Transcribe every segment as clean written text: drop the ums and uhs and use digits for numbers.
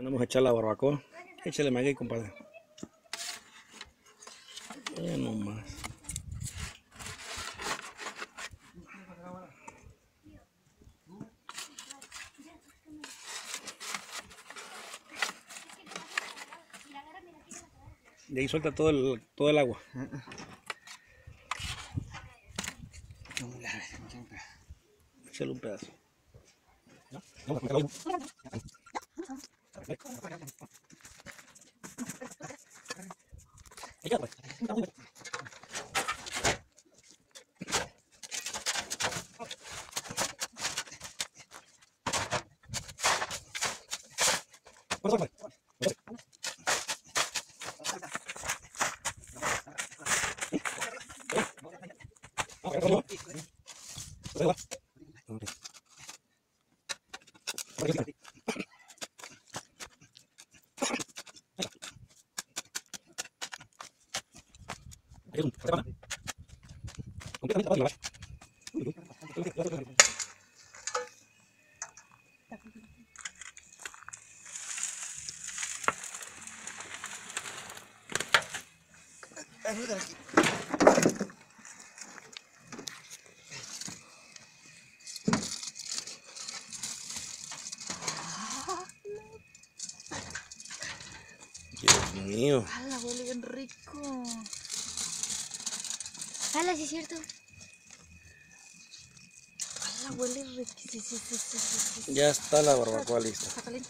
Vamos a echar la barbacoa. Échale maguey, compadre. Nomás. De ahí suelta todo el agua. Échale un pedazo. Dios mío. ¡Hala, huele bien rico! ¡Hala, sí es cierto! ¡Hala, huele rico! Sí. Ya está la barbacoa lista. Está caliente.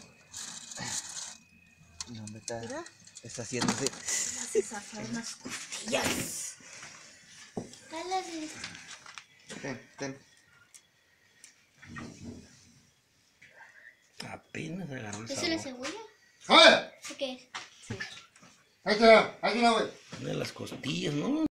¿Dónde está? Mira. Está haciéndose. Gracias a hacer unas costillas. ¡Hala, sí! Ten. Apenas agarró el ¿Eso es la sabor. cebolla? ¡Joder! ¿Eso qué es? Ahí está, güey. Mira las costillas, ¿no?